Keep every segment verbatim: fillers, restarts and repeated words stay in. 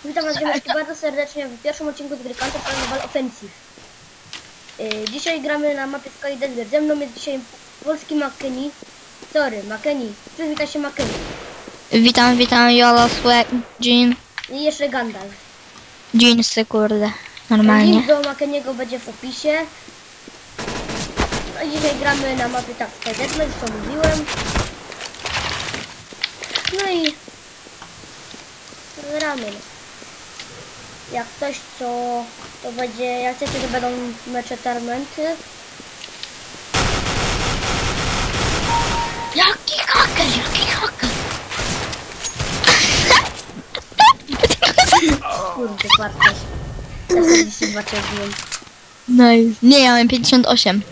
Witam was ziomeczki bardzo serdecznie w pierwszym odcinku z gry Counter Strike Offensive. Yy, dzisiaj gramy na mapie Sky Desert. Ze mną jest dzisiaj polski Makeni. Sorry, Makeni. Przywitaj się Makeni. Witam, witam, Jolo, Swag, Jean. I jeszcze Gandalf. Jeansy, kurde, normalnie. Link do Makeniego będzie w opisie. No i dzisiaj gramy na mapie tak Sky Desert, co mówiłem. No i gramy. Jak coś, co to będzie, jak chcecie, to będą mecze Tormenty. Jaki haker, jaki haker? Kurde, wartość. Ja czterdzieści dwa czerwień. Nice. Nie, ja mam pięćdziesiąt osiem.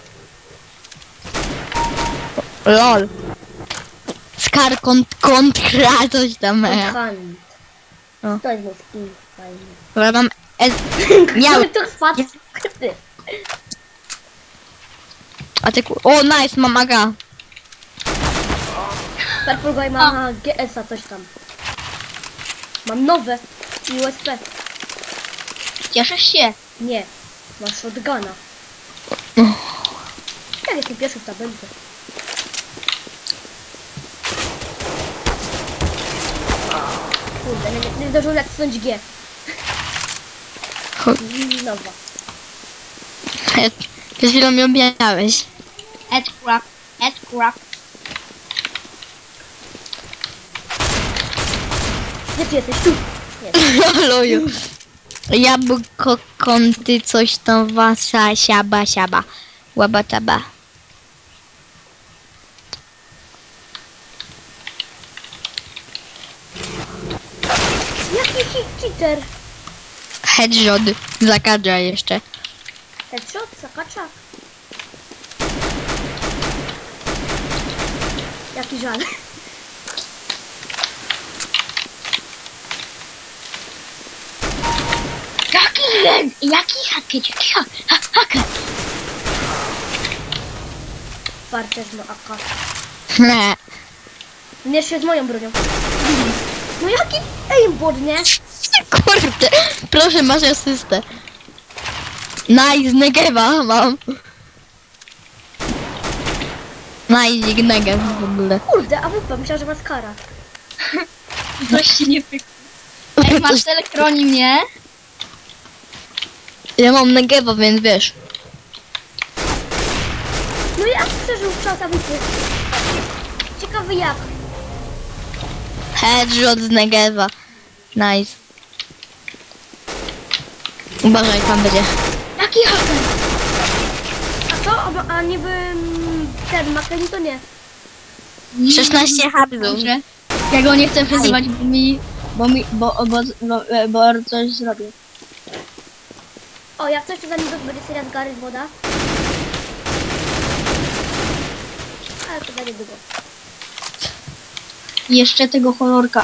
Lol. Skar kont kontra coś tam. e. Hand. No. To jest mój skin, fajny. Dobra, mam... E miał... to spadł. Ty. A ty ku... O, nice, mam aga. Purple Guy ma G S a coś tam. Mam nowe i U S P. Cieszysz się? Nie, mam shotguna. Jak jestem pierwszy w tabelce. Kurde, nie, nie zdążyłem nacisnąć G. Nowa. Przed chwilą mi objawałeś. Headcrab, headcrab. Gdzie ty jesteś? Tu! Nie. Loju. Jabłko, kąty, coś tam, wasa, siaba, siaba. Łaba, taba. Jaki hit cheater? Headshot. Zakadra jeszcze. Headshot? Zakacza? Jaki żal. Jaki, jaki haker, jaki ha, ha, haker? Parcerz ma A K. Nie. Mierz się z moją bronią. No jaki aimbot, nie? Kurde. Proszę, masz asystę. Nice, Negewa mam. Nice, Negew w ogóle. Kurde, a wypa, myślałem, że ma skara. Coś się nie pyka. Ej, masz elektroni mnie? Ja mam Negewa, więc wiesz. No jak przeżył czas, a wypy? Ciekawy jak. Headshot z Negewa. Nice. Uważaj, tam będzie. Jaki haker? A co? A, a niby mm, ten Makeni to nie. szesnaście habzów. Dobrze. Ja go nie chcę przezywać, bo mi, bo mi, bo, bo, bo, bo coś zrobię. O, jak coś to za niego będzie seria z Gary z woda. Ale to będzie długo. I jeszcze tego kolorka.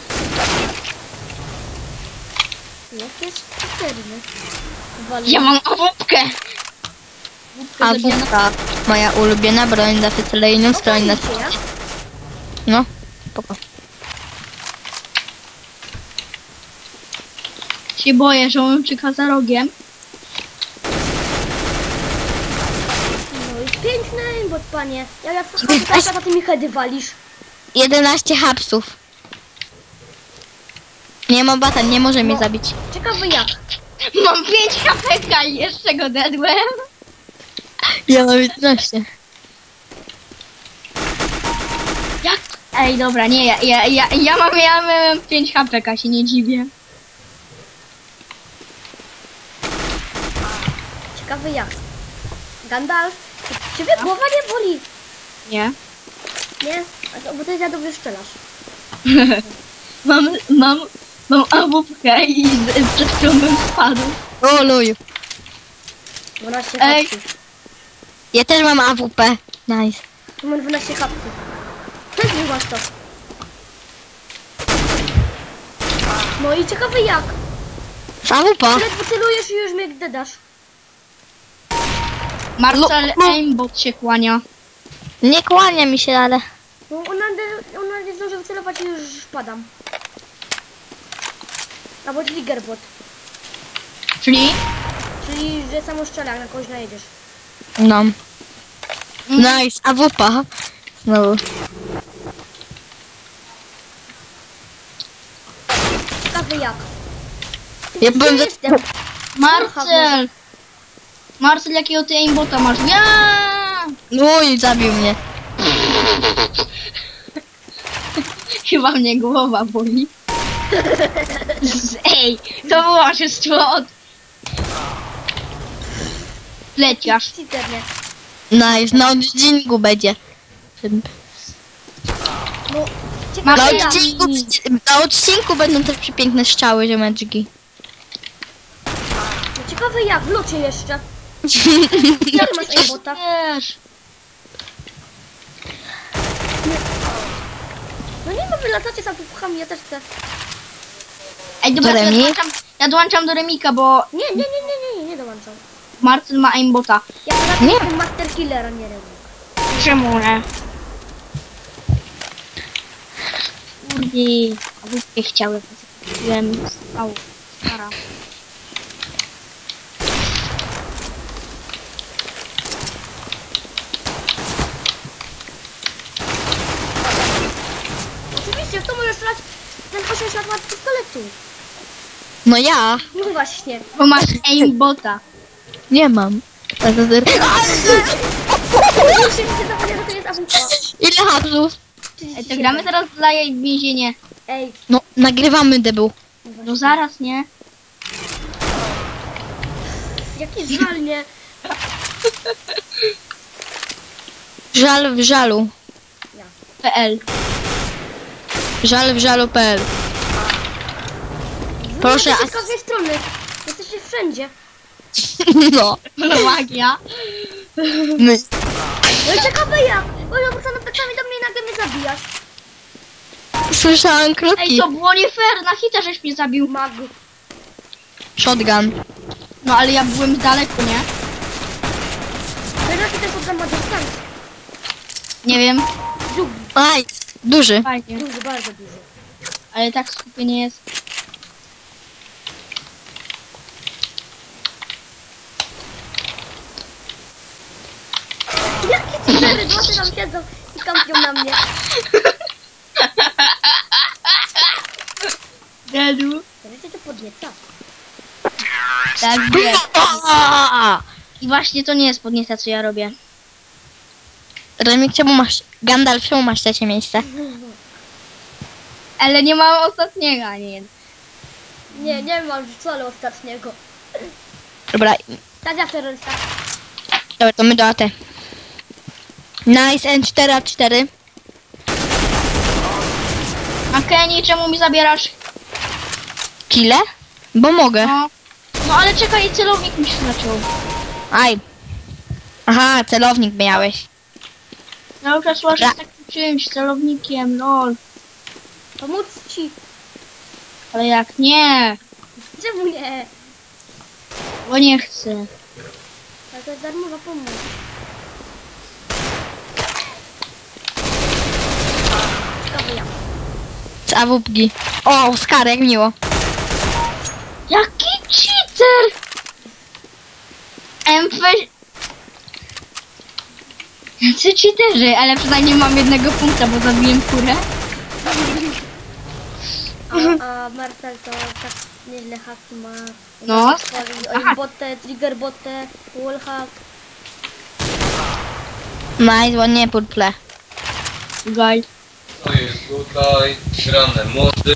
Jak jest czterny. Ja mam awupkę. A wódka, moja ulubiona broń dla wycelejną stronę na... ja? No, spoko. Się boję, że on czyka za rogiem. No i piękny aimbot, panie. Ja jak to a ty mi heady walisz. jedenaście hapsów. Nie mam batan, nie może mnie No. zabić. Ciekawy jak. Mam pięć hapeka i jeszcze go dedłem. Ja mam jedenaście. Jak? Ej, dobra, nie, ja, ja, ja, ja mam, ja mam pięć hapeka, się nie dziwię. Ciekawy jak. Gandalf, czy ciebie głowa nie boli? Nie. Nie? A to, bo ty za dobrze strzelasz. Mam, mam, mam awupkę i z- przed chwilą bym spadł. O luju. dwanaście Ej. hapsów. Ja też mam A W P. Nice. Tu mam dwanaście hapsów. Też masz to. No i ciekawy jak. Z A W P? Ledwo celujesz i już mnie dedasz. Marcel No, no. aimbot się kłania. Nie kłania mi się, ale... No ona, ona nie zdąży wycelować i już padam. Albo triggerbot. Czyli? Czyli, że samo strzela, jak na kogoś najedziesz. No. Nice, a wupa. Znowu. Ciekawe jak. Ja byłem za... Jestem. Marcel! Marcel, jakiego ty aimbota masz? Ja! Uj, zabił mnie. Chyba mnie głowa boli. Ej, to było oszustwo od... Leciarz. Cheater, nie? Nice, na odcinku będzie. No, Na ciekawe jak. odcinku, na odcinku będą te przepiękne strzały, ziomeczki. No, ciekawe jak, w locie jeszcze. Jak masz aimbota? Też. No nie ma, wy latacie za puchami, ja też chcę. Ej, dobra, Do ja Remi? dołączam, ja dołączam do Remika, bo Nie, nie, nie, nie, nie, nie, nie dołączam. Marcel ma aimbota. Ja teraz Nie. jestem Master Killer, a nie Remik. Czemu nie? Kurde, a głupie chciały, bo kupiłem stał. Stara. Oczywiście, w to możesz strzelać ten osiem lat z pistoletu. No ja No właśnie. Bo masz aimbota. nie mam. Tak, to zero. Już się widzę zapomniał, że to jest A W P. Ile hapsów? Ej, to gramy teraz dla jej w więzienie. Ej, No, nagrywamy debu. No zaraz, nie? jaki żal, nie? Żal w żalu. P L. Żal w żalu.pl. Proszę, a... Z każdej strony. Jesteście wszędzie. No. No magia. My. No i ciekawe jak. Bo ja wrócę na plecami do mnie i nagle mnie zabijasz. Słyszałam Ej, kroki. to było nie fair, na hita żeś mnie zabił. Mag. Shotgun. No ale ja byłem daleko, nie? To jaki ten program ma dystans? Nie wiem. Długi, Aj, duży. Fajnie. duży, bardzo duży. Ale tak skupienie jest. Jakie cztery głosy tam siedzą i kampią na mnie. Dedu. Wiecie, to podnieca. Tak wiem. Aaaa! I właśnie to nie jest podnieca, co ja robię. Remik, czemu masz... Gandalf, czemu masz trzecie miejsce? Ale nie mam ostatniego, a nie. Nie, nie mam wcale ostatniego. Dobra, Tak jak terrorysta. dobra, to my do A T. Nice, N cztery A cztery. A Kenny, czemu mi zabierasz? Kile? Bo mogę. No. No ale czekaj, celownik mi się zaczął. Aj. Aha, celownik miałeś. Cały czas łażę Dobra. z takim czymś, celownikiem, lol. Pomóc ci. Ale jak nie? Czemu nie? Bo nie chcę. Ale to jest darmowa pomoc. Ciekawe jak. Z A W P G. O, Skar, jak miło. Jaki cheater! M F... Jacy cheaterzy, ale przynajmniej mam jednego punkta, bo zabiłem kurę. A, a Marcel to tak nieźle haki ma. No. Aha. Botę, trigger botę, wallhack. Nice, ładnie purple. Gaj. To jest tutaj grane młody.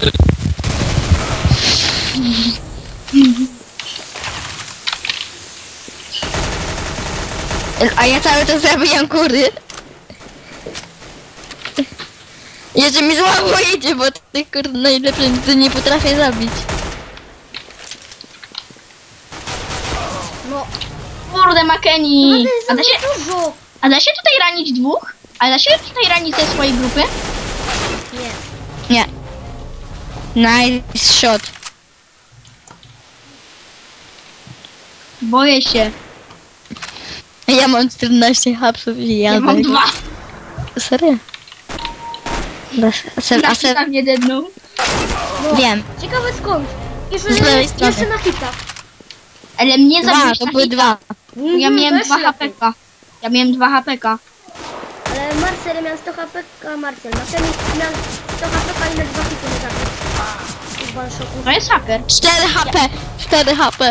A ja cały czas zabijam kury. Jeszcze mi złamo idzie, bo tych kur najlepiej to nie potrafię zabić. No, Kurde, Makeni. no A to da jest się, za dużo. a da się tutaj ranić dwóch? A da się tutaj ranić ze swojej grupy? Nie. Nie. Nice shot. Boję się. Ja mam czternaście hapsów i ja Ja mam dwa. Serio? Da- A se, a Na se, hita mnie dednął. No, wiem. ciekawe skąd. Jeszcze, Z lewej strony. jeszcze na hita. Ale mnie Dwa, zabiłeś to na były hita. dwa. Ja Mhm, miałem to dwa jeszcze lepiej. HP K. Ja miałem dwa HP K. Ale Marcel miał sto HP, a Marcel. Marcel miał sto HP K i na dwa hity nie zabił. W one shotu. To jest haker. cztery H P, cztery H P.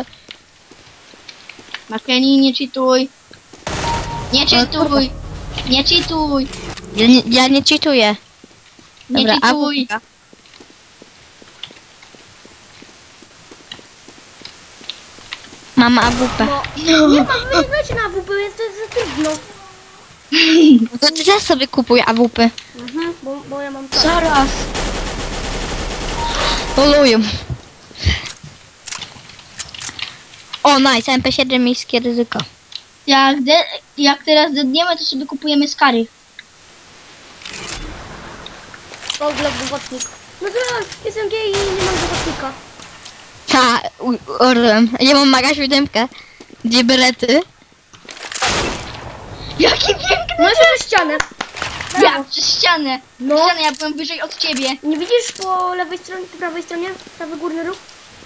Makeni, nie cheatuj. Nie cheatuj. Nie cheatuj. Ja nie, ja nie cheatuję. Nie Dobra, a cheatuj. w- Mam A W P. No, nie ma, wy nie grajcie na A W P, jest to jest za trudno. To ty też sobie kupuj A W P. Mhm, bo, bo ja mam to. Zaraz. Polują. O, nice, M P siedem miejskie ryzyko. Jak, de, jak teraz dedniemy, to sobie kupujemy skary. O, gleb dowodnik. No to jestem gej i nie mam dowodnika. Ha, u- orłem. Ja mam Maga siódemkę. Gdzie berety? Jaki piękny! No jeszcze przez ścianę. Ja przez ścianę. No. Ścianę, ja byłem wyżej od ciebie. Nie widzisz po lewej stronie, po prawej stronie? Prawy górny róg?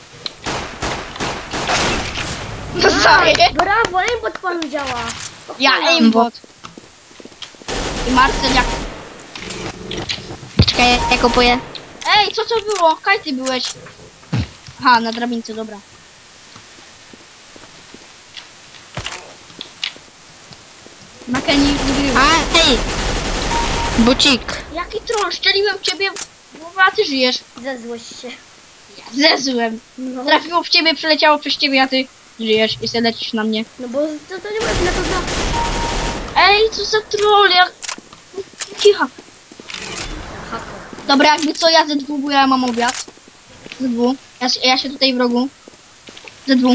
Dostaję. Brawo, aimbot panu działa. Ja aimbot. I Marcel jak... Czekaj, ja kupuję. Ej, co to było? Kaj ty byłeś? Aha, na drabince, dobra. Makeni wygrywa. A, hej! Bucik. Jaki troll, szczeliłem w ciebie, bo a ty żyjesz. Zezłość się. Zezłem. No, Trafiło w ciebie, przeleciało przez ciebie, a ty żyjesz i se lecisz na mnie. no bo to, to nie ma na to za... Ej, co za troll, jak... Cicho. Dobra, jakby co, ja ze dwu, bo ja mam obiad. Ze dwu. Ja, się- ja się tutaj w rogu. Ze dwu.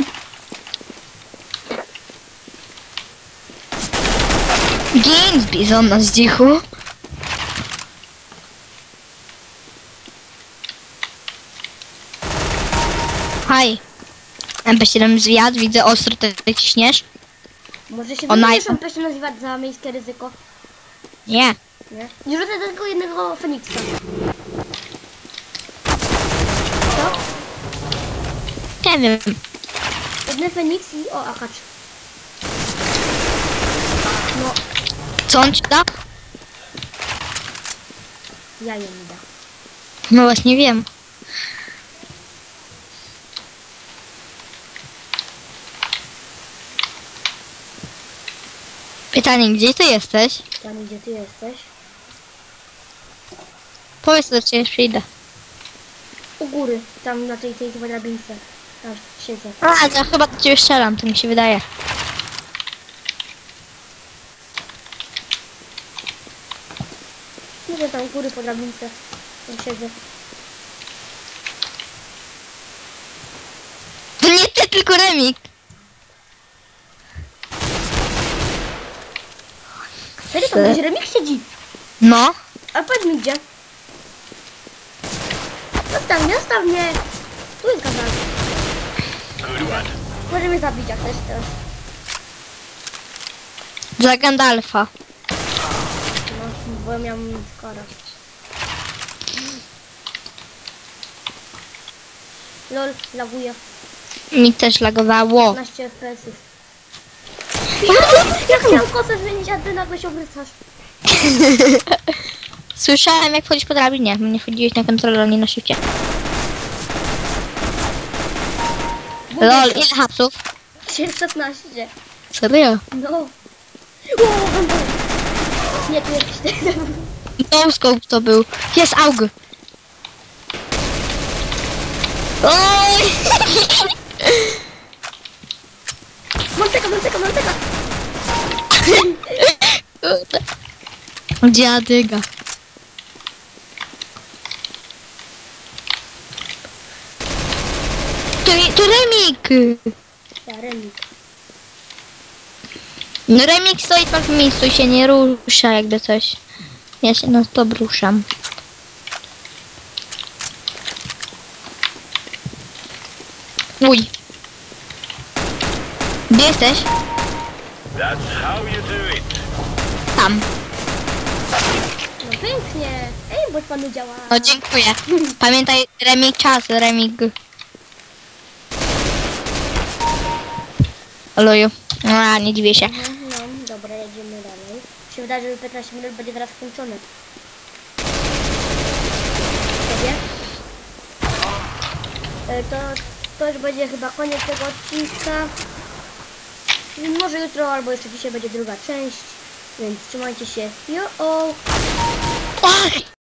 Gin z bizona z dzichu. Haj. M P siedem zwiat, widzę ostro, ty ciśniesz? Może się Ona- wymienisz, on się nazywać za miejskie ryzyko. Nie. Nie? Nie rzucę tylko jednego Feniksa. Co? Nie wiem. Jeden Feniks i... O, akacz. No, Co on ci da? jajo mi da. No właśnie wiem. Pytanie, gdzie ty jesteś? Pani, gdzie ty jesteś? Powiedz, do ciebie przyjdę. U góry, tam na tej, tej chyba drabince. Tam siedzę. A, to chyba do ciebie strzelam, to mi się wydaje. Siedzę tam u góry po drabince. Tam siedzę. To nie ty, tylko Remik. Serio, tam gdzieś Remik siedzi. No. A powiedz mi gdzie. Zostaw mnie, zostaw mnie. Tu jest gazan. Może mnie zabić jak też teraz. Dla Gandalfa. No, bo ja miałam skoro. Lol, laguje. Mi też lagowało. piętnaście F P S-ów. Ja chciałam kosę zmienić, a ty nagle się obrycasz. Słyszałem, jak wchodzisz po drabinie. Nie wchodziłeś na kontrolę, ani na szybcie. Lol, ile hapsów? szesnaście. Serio? No. O, będę. Nie, tu jakiś ten. No scope to był. Jest aug. Oj! Monteka, monteka, monteka. Dziadyga. To, to Remik! Ja, Remik. No Remik stoi tam w miejscu i się nie rusza jakby coś. Ja się na to ruszam. Uj. Gdzie jesteś? Tam. No pięknie. Ej, bo panu działa. No dziękuję. Pamiętaj, Remik czas, Remik. Oloju. A, nie dziwię się. Mhm, no, dobra, jedziemy dalej. Mi się wydaje, że piętnaście minut będzie teraz skończone. Sobie. E, To, to już będzie chyba koniec tego odcinka. Może jutro albo jeszcze dzisiaj będzie druga część. Więc trzymajcie się. Jo! Ach!